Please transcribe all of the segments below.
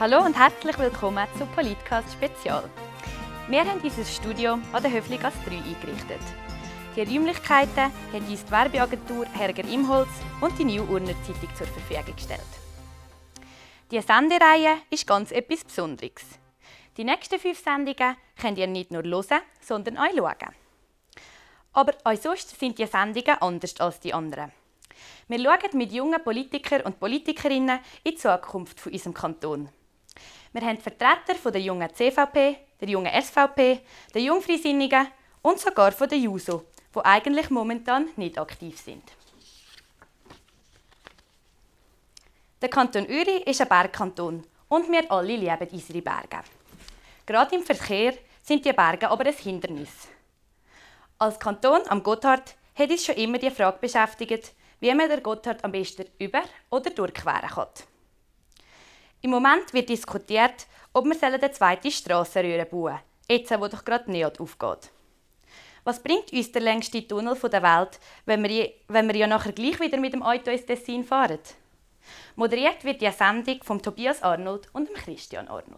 Hallo und herzlich willkommen zu Politcast Spezial. Wir haben unser Studio an der Höfligasse 3 eingerichtet. Die Räumlichkeiten haben uns die Werbeagentur Herger Imholz und die New Urner Zeitung zur Verfügung gestellt. Diese Sendereihe ist ganz etwas Besonderes. Die nächsten 5 Sendungen könnt ihr nicht nur hören, sondern auch schauen. Aber auch sonst sind die Sendungen anders als die anderen. Wir schauen mit jungen Politikern und Politikerinnen in die Zukunft von unserem Kanton. Wir haben Vertreter von der jungen CVP, der jungen SVP, der Jungfreisinnigen und sogar von der JUSO, die eigentlich momentan nicht aktiv sind. Der Kanton Uri ist ein Bergkanton und wir alle lieben unsere Berge. Gerade im Verkehr sind die Berge aber ein Hindernis. Als Kanton am Gotthard hat uns schon immer die Frage beschäftigt, wie man den Gotthard am besten über- oder durchqueren kann. Im Moment wird diskutiert, ob wir eine zweite Strassenröhre bauen sollen, jetzt wo doch gerade NEOD aufgeht. Was bringt uns der längste Tunnel der Welt, wenn wir ja nachher gleich wieder mit dem Auto ins Tessin fahren? Moderiert wird die Sendung von Tobias Arnold und Christian Arnold.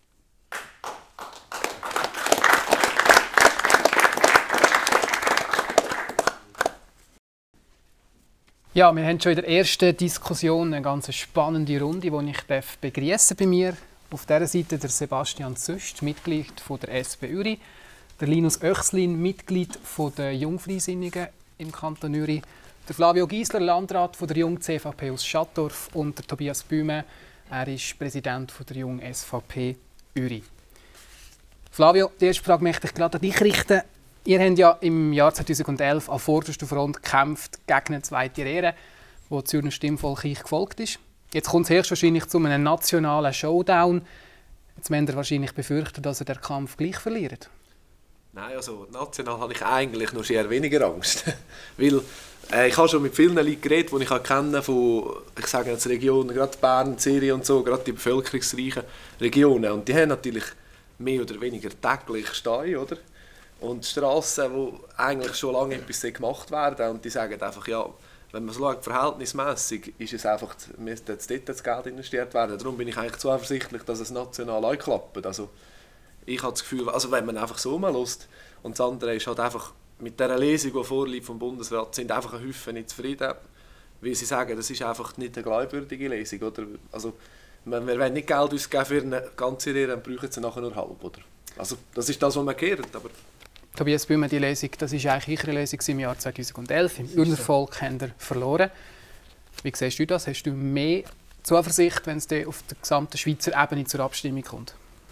Ja, wir haben schon in der ersten Diskussion eine ganz spannende Runde, die ich begrüßen bei mir. Auf dieser Seite der Sebastian Züst, Mitglied von der SP Uri, der Linus Oechslin, Mitglied von der Jungfreisinnigen im Kanton Uri, der Flavio Giesler, Landrat von der Jung CVP aus Schattdorf und der Tobias Bühme, er ist Präsident von der Jung SVP Uri. Flavio, die erste Frage möchte ich gerade an dich richten. Ihr habt ja im Jahr 2011 an vorderster Front gekämpft gegen eine zweite Rede, die Zürcher Stimmvolk euch gefolgt ist. Jetzt kommt es höchstwahrscheinlich zu einem nationalen Showdown. Jetzt müsst ihr wahrscheinlich befürchten, dass ihr den Kampf gleich verliert. Nein, also national habe ich eigentlich noch eher weniger Angst. Weil ich habe schon mit vielen Leuten geredet, die ich kenne, von, ich sage jetzt Regionen, gerade Bern, Zürich und so, gerade die bevölkerungsreichen Regionen. Und die haben natürlich mehr oder weniger täglich Stau, oder? Und Strassen, wo eigentlich schon lange etwas gemacht werden, und die sagen einfach, ja, wenn man es schaut, verhältnismäßig ist es einfach, müsste jetzt dort das Geld investiert werden. Darum bin ich eigentlich zuversichtlich, dass es national auch klappt. Also, ich habe das Gefühl, also wenn man einfach so mal lässt, und das andere ist halt einfach, mit dieser Lesung, die vorliegt vom Bundesrat, sind einfach ein Haufen nicht zufrieden, weil sie sagen, das ist einfach nicht eine glaubwürdige Lesung. Oder? Also, wir wollen nicht Geld ausgeben für eine ganze Lehre, dann brauchen sie nachher nur halb. Oder? Also, das ist das, was man hört. Aber Tobias Bühme, die Lesung, das war eigentlich eure Lesung im Jahr 2011. Im Urner Volk habt ihr verloren. Wie siehst du das? Hast du mehr Zuversicht, wenn es auf der gesamten Schweizer Ebene zur Abstimmung kommt?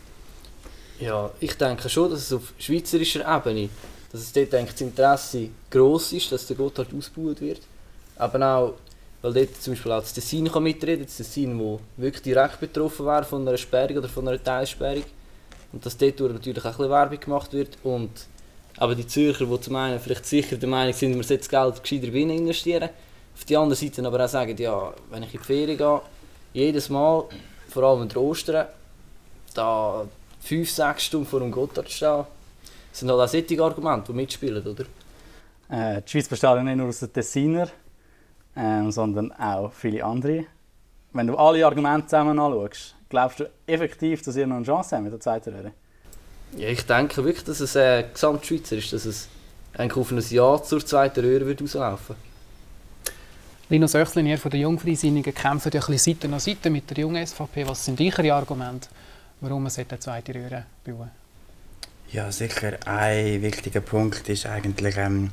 Ja, ich denke schon, dass es auf schweizerischer Ebene, dass es dort das Interesse gross ist, dass der Gotthard ausgebaut wird. Aber auch, weil dort zum Beispiel auch das Tessin mitreden kann, das Tessin, das wirklich direkt betroffen wäre von einer Sperrung oder von einer Teilsperrung. Und dass dort natürlich auch ein bisschen Werbung gemacht wird. Und aber die Zürcher, die zum einen vielleicht sicher der Meinung sind, wir sollten das Geld gescheiter investieren, auf der anderen Seite aber auch sagen, ja, wenn ich in die Ferien gehe, jedes Mal, vor allem in Ostern, da 5-6 Stunden vor dem Gotthard stehen, sind halt auch solche Argumente, die mitspielen, oder? Die Schweiz besteht ja nicht nur aus den Tessiner, sondern auch viele andere. Wenn du alle Argumente zusammen anschaust, glaubst du effektiv, dass ihr noch eine Chance habt mit der zweiten Rede? Ja, ich denke wirklich, dass es Gesamtschweizer ist, dass es eigentlich auf ein Ja zur zweiten Röhre wird rauslaufen. Linus Oechslin, ihr von der Jungfreisinnigen kämpft ja ein bisschen Seite an Seite mit der jungen SVP. Was sind eure Argumente, warum man eine zweite Röhre bauen? Ja, sicher. Ein wichtiger Punkt ist eigentlich,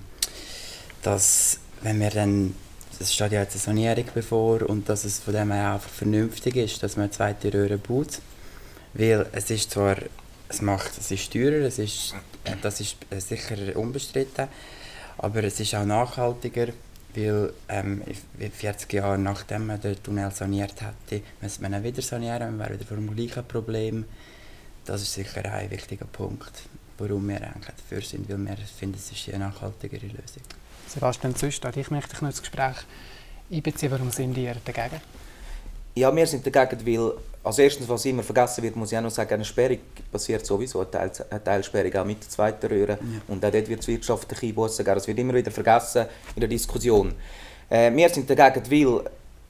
dass, wenn wir dann, es steht ja jetzt eine Sanierung bevor, und dass es von dem her einfach vernünftig ist, dass man eine zweite Röhre baut. Weil es ist zwar, es ist teurer, das ist sicher unbestritten, aber es ist auch nachhaltiger, weil 40 Jahre nachdem man den Tunnel saniert hätte, müsste man ihn wieder sanieren, man wäre wieder vor dem gleichen Problem. Das ist sicher ein wichtiger Punkt, warum wir eigentlich dafür sind, weil wir finden, es ist eine nachhaltigere Lösung. Sebastian Züst, ich möchte noch ins Gespräch einbeziehen. Warum sind ihr dagegen? Ja, wir sind dagegen, weil als erstes, was immer vergessen wird, muss ich auch noch sagen, eine Sperrung passiert sowieso, eine Teilsperrung auch mit der zweiten Röhre. Ja. Und auch dort wird es wirtschaftliche Einbußen geben. Das wird immer wieder vergessen in der Diskussion. Wir sind dagegen, weil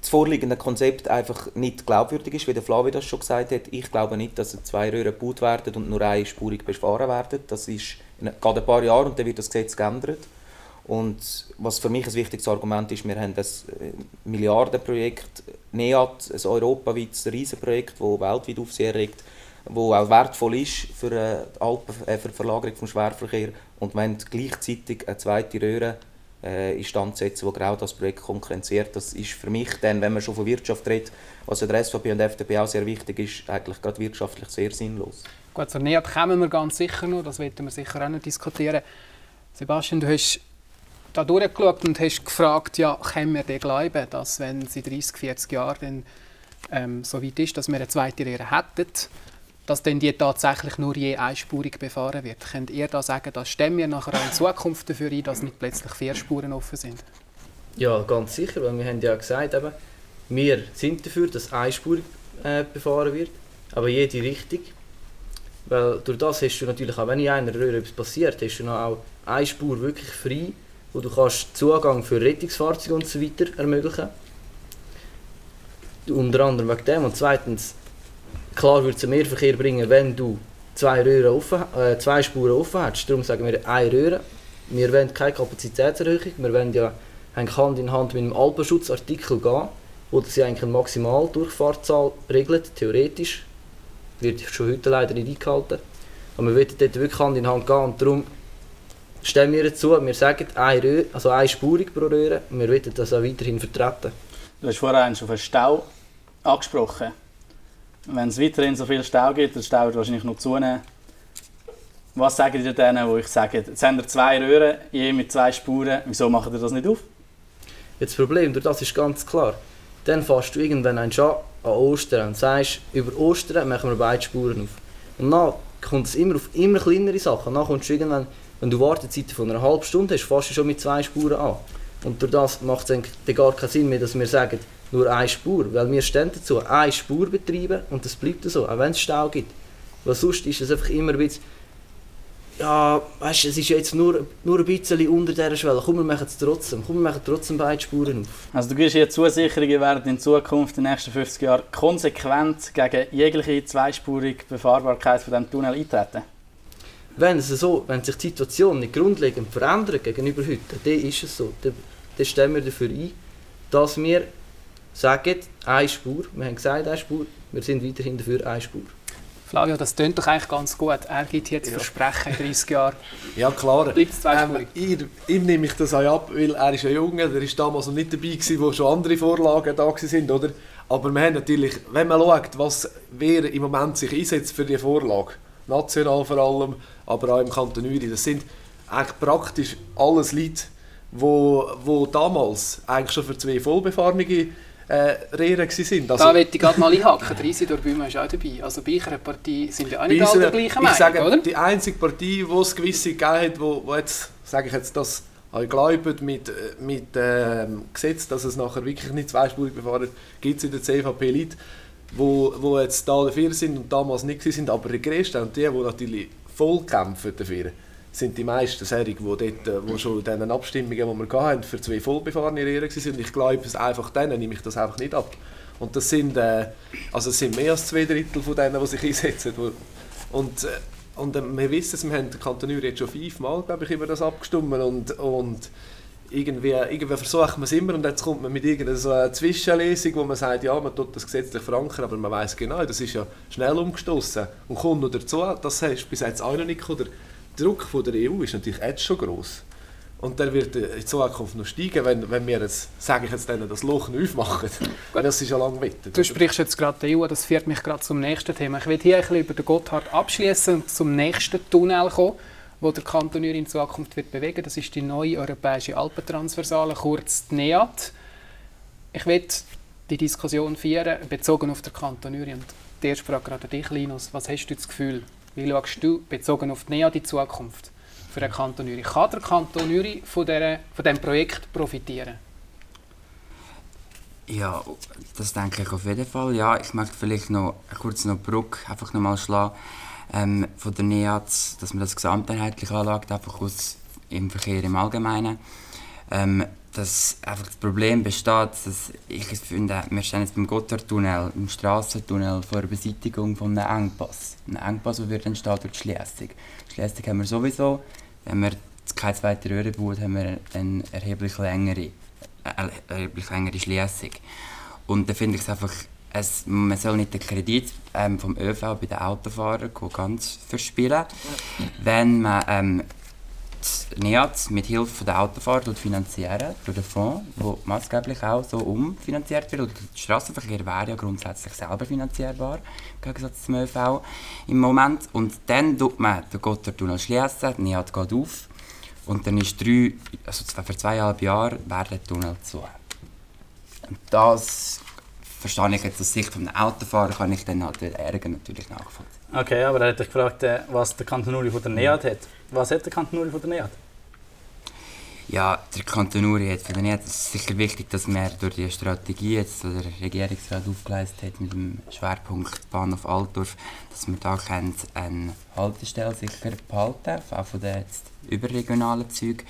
das vorliegende Konzept einfach nicht glaubwürdig ist, wie der Flavio das schon gesagt hat. Ich glaube nicht, dass 2 Röhren gebaut werden und nur einspurig befahren werden. Das ist geht ein paar Jahre und dann wird das Gesetz geändert. Und was für mich ein wichtiges Argument ist, wir haben das Milliardenprojekt NEAT, ein europaweites Riesenprojekt, das weltweit Aufsehen erregt, das auch wertvoll ist für die Verlagerung des Schwerverkehrs. Und wenn gleichzeitig eine zweite Röhre instand setzen, die genau das Projekt konkurrenziert. Das ist für mich dann, wenn man schon von Wirtschaft redet, was der SVP und der FDP auch sehr wichtig ist, eigentlich gerade wirtschaftlich sehr sinnlos. Gut, zur NEAT kommen wir ganz sicher noch, das werden wir sicher auch noch diskutieren. Sebastian, du hast da durchgeschaut und hast gefragt, ja, können wir denn glauben, dass wenn es in 30, 40 Jahren dann, so weit ist, dass wir eine zweite Röhre hätten, dass dann die tatsächlich nur je einspurig befahren wird? Könnt ihr da sagen, dass stemmen wir nachher auch in Zukunft dafür ein, dass nicht plötzlich 4 Spuren offen sind? Ja, ganz sicher, weil wir haben ja gesagt, eben, wir sind dafür, dass einspurig befahren wird, aber jede Richtung. Weil durch das hast du natürlich auch, wenn in einer Röhre etwas passiert, hast du noch auch eine Spur wirklich frei, wo du kannst Zugang für Rettungsfahrzeuge und so weiter ermöglichen. Unter anderem wegen dem. Und zweitens, klar würde es mehr Verkehr bringen, wenn du 2 Spuren offen hättest. Darum sagen wir eine Röhre. Wir wollen keine Kapazitätserhöhung. Wir wollen ja Hand in Hand mit dem Alpenschutzartikel gehen, wo das ja eigentlich eine Maximaldurchfahrtszahl regelt, theoretisch. Wird schon heute leider nicht eingehalten. Aber wir wollen dort wirklich Hand in Hand gehen und darum stellen wir dazu, wir sagen eine Spurig pro Röhre. Wir wollen das auch weiterhin vertreten. Du hast vorhin schon einen Stau angesprochen. Wenn es weiterhin so viel Stau gibt, der Stau wird wahrscheinlich noch zunehmen. Was sagen ihr denen, wo ich sage, jetzt haben wir 2 Röhren, je mit 2 Spuren, wieso machen ihr das nicht auf? Jetzt das Problem, durch das ist ganz klar. Dann fährst du irgendwann an Ostern und sagst, über Ostern machen wir beide Spuren auf. Und dann kommt es immer auf immer kleinere Sachen. Dann kommst du irgendwann, wenn du Wartezeiten von einer halben Stunde hast, fährst du schon mit 2 Spuren an. Und durch das macht es gar keinen Sinn mehr, dass wir sagen, nur eine Spur. Weil wir stehen dazu, eine Spur betreiben und das bleibt so, auch wenn es Stau gibt. Weil sonst ist es einfach immer ein bisschen, ja, weißt du, es ist jetzt nur ein bisschen unter dieser Schwelle. Komm, wir machen es trotzdem. Komm, wir machen trotzdem beide Spuren auf. Also du gibst hier Zusicherungen, werden in Zukunft, in den nächsten 50 Jahren, konsequent gegen jegliche zweispurige Befahrbarkeit von diesem Tunnel eintreten? Wenn sich die Situation nicht grundlegend verändert gegenüber heute, dann ist es so. Dann stellen wir dafür ein, dass wir sagen, eine Spur. Wir haben gesagt, eine Spur. Wir sind weiterhin dafür eine Spur. Flavio, das klingt doch eigentlich ganz gut. Er gibt jetzt Versprechen in 30 Jahren. Ja, klar. Bleibt es zweispurig? Ihm nehme ich das auch ab, weil er ist ein Junge, der war damals noch nicht dabei gewesen, wo schon andere Vorlagen da waren, oder? Aber wir haben natürlich, wenn man schaut, was wer im Moment sich einsetzt für diese Vorlage, national vor allem, aber auch im Kanton Uri, das sind eigentlich praktisch alles Leute, die damals eigentlich schon für 2 vollbefahrene Rehren waren. Also, da möchte ich gerade mal einhaken. Der Isidor Bühmer ist auch dabei. Also bei einer Partei sind ja auch nicht alle der gleichen Meinung, ich sage, oder? Die einzige Partei, die es gewisse gegeben hat, wo jetzt, sage ich jetzt, das glaubt mit Gesetz, dass es nachher wirklich nicht zweispurig befahren wird, gibt es in der CVP Leute, die jetzt da dafür sind und damals nicht waren, aber die größten und die natürlich voll kämpfen dafür, sind die meisten Serien, die schon in diesen Abstimmungen, die wir hatten, für 2 vollbefahrene Rehren waren. Und ich glaube, einfach denen nehme ich das einfach nicht ab. Und das sind, es sind mehr als 2/3 von denen, die sich einsetzen. Und wir wissen, wir haben den Kanton Uri jetzt schon 5-mal, glaube ich, über das abgestimmt. Und irgendwie versucht man es immer und jetzt kommt man mit irgendeiner so einer Zwischenlesung, wo man sagt, ja, man tut das gesetzlich verankern, aber man weiss genau, das ist ja schnell umgestoßen. Und kommt noch dazu, das hast du bis jetzt auch noch nicht gekommen, der Druck von der EU ist natürlich jetzt schon gross. Und der wird in Zukunft noch steigen, wenn wir jetzt, sage ich jetzt denen, das Loch neu machen. Das ist ja lange wettet. Du sprichst jetzt gerade die EU, das führt mich gerade zum nächsten Thema. Ich will hier ein bisschen über den Gotthard abschließen und zum nächsten Tunnel kommen, wo der Kanton Uri in Zukunft wird bewegen. Das ist die neue europäische Alpentransversale, kurz die NEAT. Ich will die Diskussion führen, bezogen auf den Kanton Uri. Und die erste Frage gerade an dich, Linus. Was hast du das Gefühl? Wie schaust du, bezogen auf die NEAT, die Zukunft für den Kanton Uri? Kann der Kanton Uri von diesem Projekt profitieren? Ja, das denke ich auf jeden Fall. Ja, ich möchte vielleicht noch kurz eine Brücke einfach noch mal schlagen von der NEAT, dass man das gesamtheitlich anschaut, einfach aus im Verkehr im Allgemeinen. dass einfach das Problem besteht, dass ich finde, wir stehen jetzt beim Gotthardtunnel, im Strassentunnel vor der Beseitigung von einem Engpass. Ein Engpass, der wird entstehen durch die Schliessung. Die Schliessung haben wir sowieso. Wenn wir keine zweite Röhre bauen, haben wir eine erheblich längere Schliessung. Und da finde ich es einfach, man soll nicht den Kredit vom ÖV bei den Autofahrern ganz verspielen, wenn man NEAT mit Hilfe der Autofahrer finanzieren, durch den Fonds, der maßgeblich auch so umfinanziert wird. Und der Strassenverkehr wäre ja grundsätzlich selber finanzierbar, im Gegensatz zum ÖV im Moment. Und dann tut man den Gotthardtunnel schließen, die NEAT geht auf und dann ist für 2,5 Jahre wäre der Tunnel zu. Und das verstehe ich jetzt aus Sicht des Autofahrers, kann ich dann halt den Ärger natürlich nachvollziehen. Okay, aber er hat dich gefragt, was der Kanton Uri von der NEAT hat. Was hat der Kanton Uri von der NEAT? Ja, der Kanton Uri hat von der NEAT, es ist sicher wichtig, dass wir durch die Strategie, jetzt, die der Regierungsrat aufgeleistet hat, mit dem Schwerpunkt Bahnhof Altdorf, dass wir da eine Haltestelle sicher behalten, auch von den überregionalen Zügen.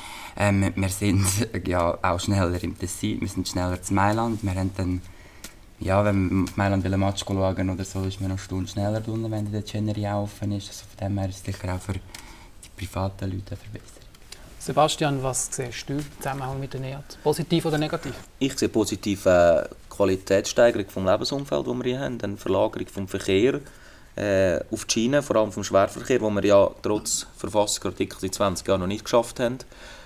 Wir sind ja auch schneller im Tessin, wir sind schneller zu Mailand. Wir haben dann, ja, wenn wir auf Mailand ein Match schauen oder so, ist man noch eine Stunde schneller drunter, wenn der Chenery offen ist. Also von dem her ist es sicher auch für die privaten Leute eine Verbesserung. Sebastian, was siehst du im Zusammenhang mit der NEAT? Positiv oder negativ? Ich sehe positiv eine Qualitätssteigerung des Lebensumfelds, das wir hier haben, eine Verlagerung vom Verkehr auf die Schiene, vor allem vom Schwerverkehr, wo wir ja trotz Verfassungsartikel seit 20 Jahren noch nicht geschafft haben.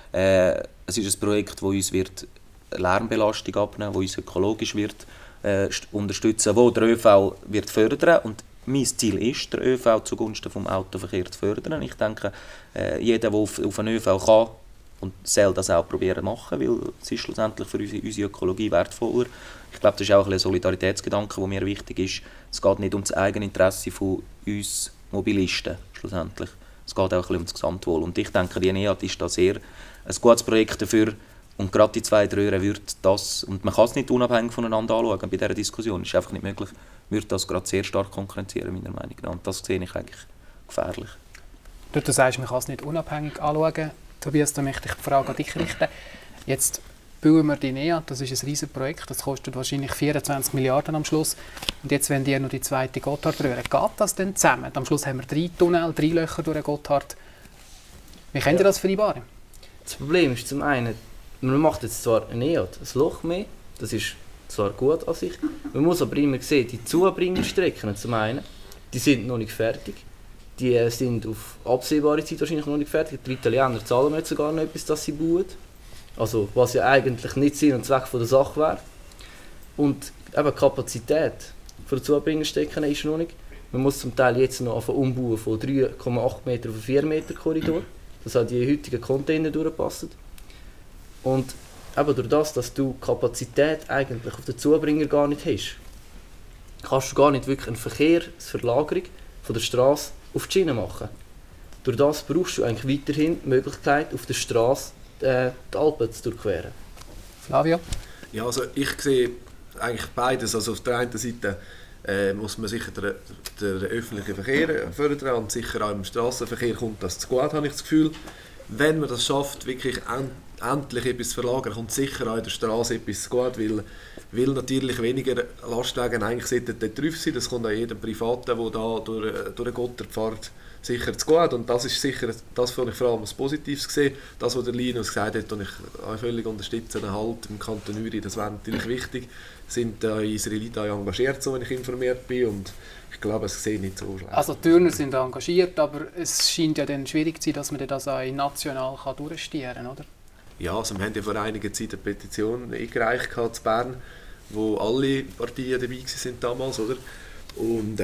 Es ist ein Projekt, das uns Lärmbelastung abnehmen wird, das uns ökologisch wird unterstützen, wo der ÖV wird fördern. Und mein Ziel ist, den ÖV zugunsten des Autoverkehrs zu fördern. Ich denke, jeder, der auf einen ÖV kann und soll das auch probieren machen, weil es ist schlussendlich für unsere Ökologie wertvoller. Ich glaube, das ist auch ein Solidaritätsgedanke, der mir wichtig ist. Es geht nicht um das Eigeninteresse von uns Mobilisten, schlussendlich. Es geht auch ein bisschen um das Gesamtwohl. Und ich denke, die NEAT ist da sehr ein gutes Projekt dafür. Und gerade die zwei Röhren wird das, und man kann es nicht unabhängig voneinander anschauen bei dieser Diskussion, es ist einfach nicht möglich, wird das gerade sehr stark konkurrenzieren, meiner Meinung nach. Und das sehe ich eigentlich gefährlich. Du sagst, man kann es nicht unabhängig anschauen. Tobias, da möchte ich die Frage an dich richten. Jetzt bauen wir die NEAT, das ist ein riesiges Projekt, das kostet wahrscheinlich 24 Milliarden am Schluss. Und jetzt wollen die noch die zweite Gotthardröhre. Geht das denn zusammen? Am Schluss haben wir 3 Tunnel, 3 Löcher durch den Gotthard. Wie könnt ihr das vereinbaren? Das Problem ist zum einen, man macht jetzt zwar ein NEAT, ein Loch mehr, das ist zwar gut an sich, man muss aber immer sehen, die Zubringerstrecken zum einen, die sind noch nicht fertig, die sind auf absehbare Zeit wahrscheinlich noch nicht fertig, die Italiener zahlen mir jetzt sogar noch etwas, dass sie bauen, also was ja eigentlich nicht Sinn und Zweck von der Sache wäre. Und eben die Kapazität für die Zubringerstrecken ist noch nicht, man muss zum Teil jetzt noch umbauen von 3,8 Meter auf 4 Meter Korridor, dass auch die heutigen Container durchpassen. Und eben durch das, dass du Kapazität eigentlich auf den Zubringer gar nicht hast, kannst du gar nicht wirklich eine Verkehrsverlagerung von der Straße auf die Schiene machen. Durch das brauchst du eigentlich weiterhin die Möglichkeit, auf der Straße die Alpen zu durchqueren. Flavio? Ja, also ich sehe eigentlich beides. Also auf der einen Seite muss man sicher den öffentlichen Verkehr fördern und sicher auch im Strassenverkehr kommt das zu gut, habe ich das Gefühl. Wenn man das schafft, wirklich endlich etwas zu verlagern, kommt sicher auch in der Straße etwas zu gut, weil natürlich weniger Lastwagen eigentlich sollten dort drauf sein. Das kommt auch jedem Privaten, der da durch den Gotthard fährt, sicher zu gut. Und das ist sicher, das habe ich vor allem als Positives gesehen. Das, was der Linus gesagt hat, und ich auch völlig unterstütze, Halt im Kanton Uri, das wäre natürlich wichtig. Sind Israeliten auch engagiert, so wenn ich informiert bin. Und ich glaube, es sieht nicht so schlecht. Also die Turner sind engagiert, aber es scheint ja dann schwierig zu sein, dass man das auch national durchstieren kann, oder? Ja, also wir haben ja vor einiger Zeit eine Petition eingereicht in Bern, wo alle Partien dabei waren damals, oder? Und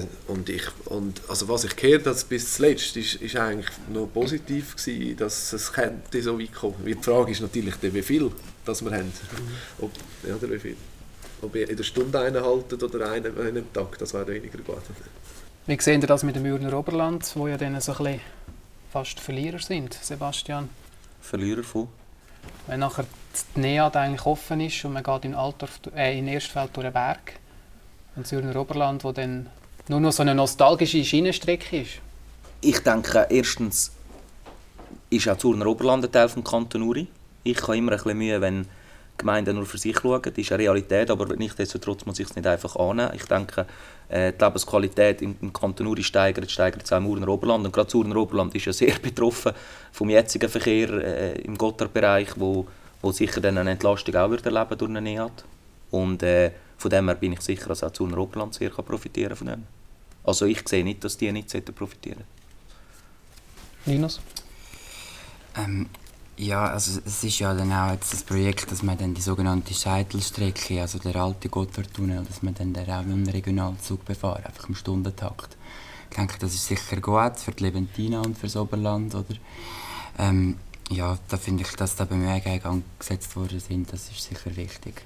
also was ich gehört habe bis zuletzt, ist eigentlich noch positiv gewesen, dass es könnte so weit kommen. Die Frage ist natürlich, wie viel das wir haben. Oder wie viel. Ob ihr in der Stunde einen haltet oder einen an einem Tag, das wäre weniger gut. Wie sehen Sie das mit dem Mürner Oberland, wo ja dann so ein bisschen fast Verlierer sind, Sebastian? Verlierer von? Wenn nachher die NEAT eigentlich offen ist und man geht in Erstfeld durch den Berg und das Mürner Oberland, wo dann nur noch so eine nostalgische Schienenstrecke ist. Ich denke, erstens ist auch das Mürner Oberland ein Teil des Kanton Uri. Ich habe immer ein bisschen Mühe, wenn Gemeinden nur für sich schauen. Das ist eine Realität, aber nichtsdestotrotz muss ich es nicht einfach annehmen. Ich denke, die Lebensqualität im Kanton Uri steigert es auch im Urner Oberland. Und gerade das Urner Oberland ist ja sehr betroffen vom jetzigen Verkehr im Gotthardbereich, wo sicher dann eine Entlastung auch wird erleben durch eine NEAT. Und von dem her bin ich sicher, dass auch das Urner Oberland sehr profitieren von dem. Also ich sehe nicht, dass die nicht profitieren sollten. Linus? Ja, also es ist ja dann auch jetzt das Projekt, dass man dann die sogenannte Scheitelstrecke, also der alte Gotthardtunnel, dass man dann auch mit einem Regionalzug befahren, einfach im Stundentakt. Ich denke, das ist sicher gut für die Leventina und für das Oberland, oder? Ja, da finde ich, dass da Bemühungen in Gang gesetzt worden sind, das ist sicher wichtig.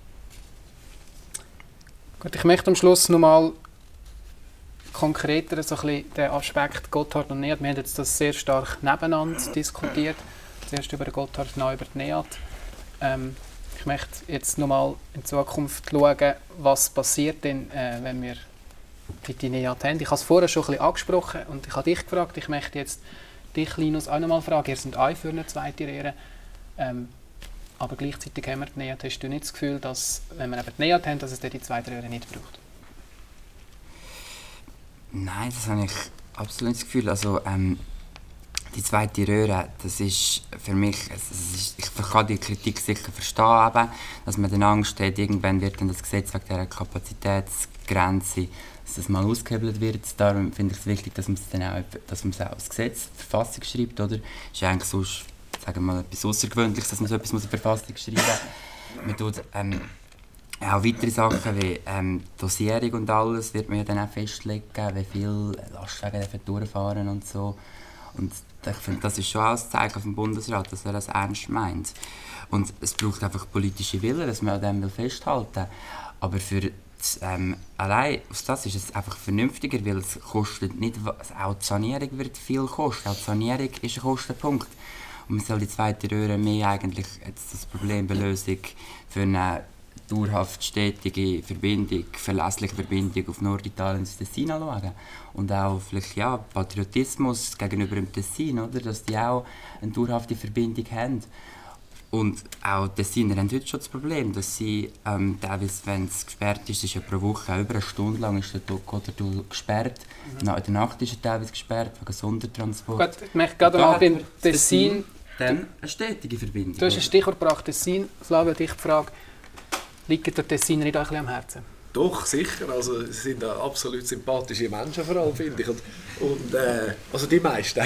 Gut, ich möchte am Schluss nochmal konkreter so ein bisschen den Aspekt Gotthard und NEAT. Wir haben jetzt das sehr stark nebeneinander diskutiert. Zuerst über den Gotthard, dann über die NEAT. Ich möchte jetzt nochmal in Zukunft schauen, was passiert denn, wenn wir die NEAT haben. Ich habe es vorher schon ein bisschen angesprochen und ich habe dich gefragt. Ich möchte jetzt dich, Linus, auch nochmal fragen. Ihr seid auch für eine zweite Lehre. Aber gleichzeitig haben wir die NEAT. Hast du nicht das Gefühl, dass, wenn wir eben die NEAT haben, dass es die zweite Lehre nicht braucht? Nein, das habe ich absolut nicht das Gefühl. Also, die zweite Röhre, das ist für mich, ich kann die Kritik sicher verstehen, eben, dass man dann Angst hat, irgendwann wird dann das Gesetz wegen dieser Kapazitätsgrenze, dass das mal ausgehebelt wird. Darum finde ich es wichtig, dass man es dann auch, dass man es auch als Gesetz, die Verfassung schreibt, oder? Ist ja eigentlich sonst, sagen wir mal, etwas Außergewöhnliches, dass man so etwas in die Verfassung schreiben muss. Man tut auch weitere Sachen wie Dosierung und alles wird man ja dann auch festlegen, wie viel Lastwagen durchfahren und so. Und ich finde, das ist schon auch ein Zeichen vom Bundesrat, dass er das ernst meint. Und es braucht einfach politische Wille, dass man an dem festhalten will. Aber für allein aus das ist es einfach vernünftiger, weil es kostet nicht, auch die Sanierung wird viel kosten. Auch die Sanierung ist ein Kostenpunkt. Und man soll die zweite Röhre mehr eigentlich jetzt das Problembelösung für eine dauerhaft stetige Verbindung, verlässliche Verbindung auf Norditalien ins Tessin anschauen. Und auch vielleicht ja, Patriotismus gegenüber dem Tessin, oder? Dass die auch eine dauerhafte Verbindung haben. Und auch die Tessiner haben heute schon das Problem, dass sie teilweise, wenn es gesperrt ist, ist ja pro Woche, über eine Stunde lang ist der Gotthardtunnel gesperrt. In der Nacht ist er teilweise gesperrt, wegen Sondertransport. Gut, ich möchte gerade mal beim Tessin... Dann eine stetige Verbindung. Du hast ein Stichwort gebracht, Tessin. Flavio, dich gefragt, liegt der Tessiner nicht auch ein bisschen am Herzen? Doch, sicher. Also, sie sind absolut sympathische Menschen, vor allem, finde ich. Also die meisten.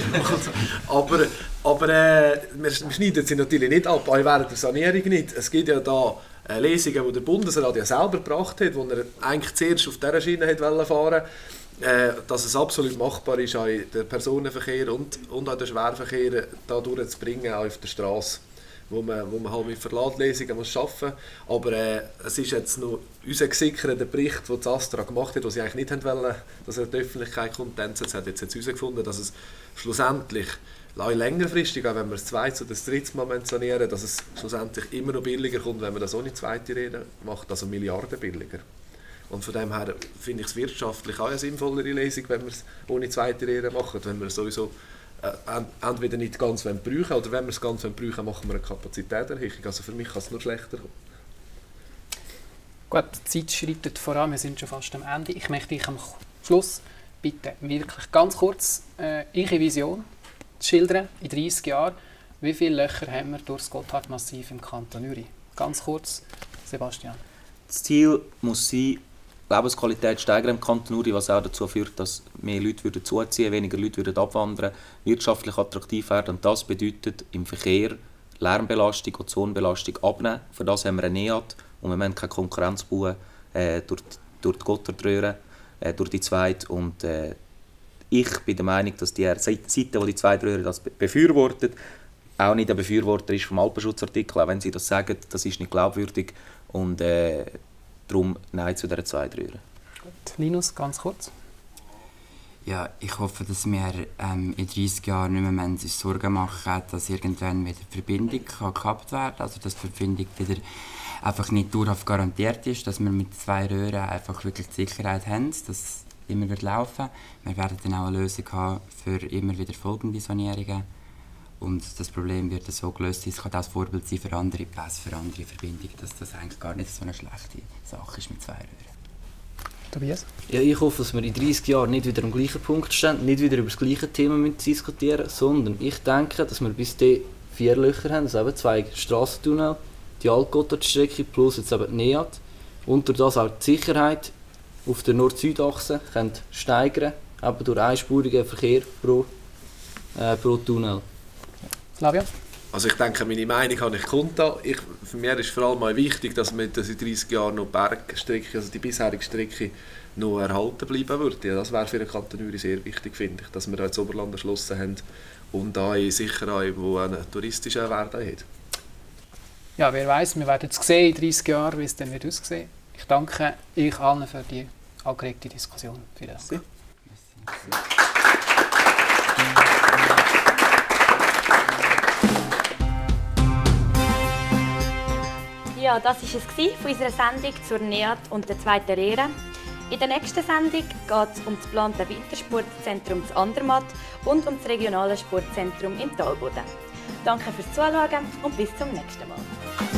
aber wir schneiden sie natürlich nicht ab, auch während der Sanierung nicht. Es gibt ja da Lesungen, die der Bundesrat ja selber gebracht hat, wo er eigentlich zuerst auf dieser Schiene fahren wollte, dass es absolut machbar ist, auch den Personenverkehr und auch den Schwerverkehr da durchzubringen, auch auf der Straße. Wo man halt mit Verladlesungen muss arbeiten muss. Aber es ist jetzt noch unser gesickerter Bericht, den das Astra gemacht hat, den sie eigentlich nicht wollen, dass er in die Öffentlichkeit kommt. Es hat jetzt herausgefunden, dass es schlussendlich längerfristig, auch wenn wir das zweite oder das dritte Mal sanieren, dass es schlussendlich immer noch billiger kommt, wenn man das ohne zweite Rede macht, also Milliarden billiger. Und von dem her finde ich es wirtschaftlich auch eine sinnvollere Lösung, wenn wir es ohne zweite Rede machen, wenn wir sowieso entweder nicht ganz brauchen oder wenn wir es ganz brauchen, machen wir eine Kapazitätserhöhung. Also für mich kann es nur schlechter kommen. Gut, die Zeit schreitet voran, wir sind schon fast am Ende. Ich möchte dich am Schluss bitte wirklich ganz kurz Ihre Vision schildern in 30 Jahren. Wie viele Löcher haben wir durch das Gotthardmassiv im Kanton Uri? Ganz kurz, Sebastian. Das Ziel muss sein, Lebensqualität steigern im Kanton Uri, was auch dazu führt, dass mehr Leute zuziehen, weniger Leute abwandern, wirtschaftlich attraktiv werden. Und das bedeutet im Verkehr Lärmbelastung und Zonenbelastung abnehmen. Für das haben wir eine NEAT und wir müssen keine Konkurrenz bauen durch die Gotthardröhre, durch die zweite. Und ich bin der Meinung, dass die Seite, die die zweite Röhre das befürwortet, auch nicht ein Befürworter ist vom Alpenschutzartikel, auch wenn sie das sagen, das ist nicht glaubwürdig. Und darum nein zu dieser zweiten Röhre. Linus, ganz kurz. Ja, ich hoffe, dass wir in 30 Jahren nicht mehr uns Sorgen machen, dass irgendwann wieder die Verbindung gekappt werden kann. Also dass die Verbindung wieder einfach nicht dauerhaft garantiert ist, dass wir mit 2 Röhren einfach wirklich die Sicherheit haben, dass es immer wird laufen. Wir werden dann auch eine Lösung haben für immer wieder folgende Sanierungen. Und das Problem wird so gelöst, es kann auch das Vorbild sein für andere Pässe, für andere Verbindungen, dass das eigentlich gar nicht so eine schlechte Sache ist mit 2 Röhren. Tobias? Ja, ich hoffe, dass wir in 30 Jahren nicht wieder am gleichen Punkt stehen, nicht wieder über das gleiche Thema diskutieren müssen, sondern ich denke, dass wir bis dahin 4 Löcher haben, also eben 2 Strassentunnel, die Altgotthardstrecke plus jetzt eben die NEAT und durch das auch die Sicherheit auf der Nord-Süd-Achse steigern, eben durch einspurigen Verkehr pro Tunnel. Flavio? Also ich denke, meine Meinung habe ich kundgetan. Für mich ist vor allem mal wichtig, dass in 30 Jahren noch die Bergstrecke, also die bisherige Strecke, noch erhalten bleiben würde. Ja, das wäre für den Kanton Uri sehr wichtig, finde ich, dass wir da das Oberland erschlossen haben und da sicher auch, wo einen touristischen Wert hat. Ja, wer weiß, wir werden es sehen in 30 Jahren, wie es dann wird aussehen. Ich danke euch allen für die angeregte Diskussion. Vielen Dank. Ja, das war es von unserer Sendung zur NEAT und der 2. Lehre. In der nächsten Sendung geht es um das geplante Wintersportzentrum zu Andermatt und um das regionale Sportzentrum im Talboden. Danke fürs Zuschauen und bis zum nächsten Mal.